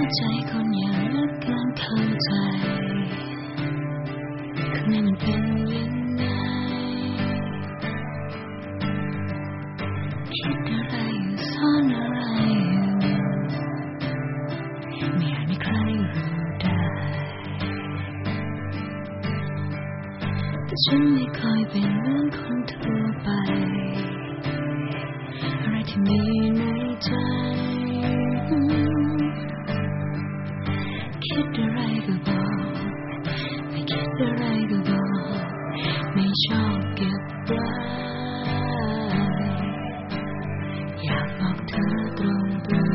ใจคนอย่างลึกเกินเข้าใจข้างในมันเป็นยังไงคิดอะไรอยู่ซ่อนอะไรอยู่ไม่อาจมีใครรู้ได้แต่ฉันไม่ค่อยเป็นเหมือนคนทั่วไปอะไรที่มีในใจคิดอะไรก็บอกไม่คิดอะไรก็บอกไม่ชอบเก็บไว้อยากบอกเธอตรง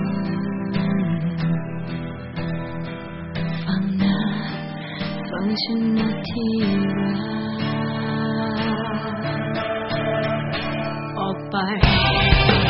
ๆฟังนะฟังฉันนะที่รักออกไป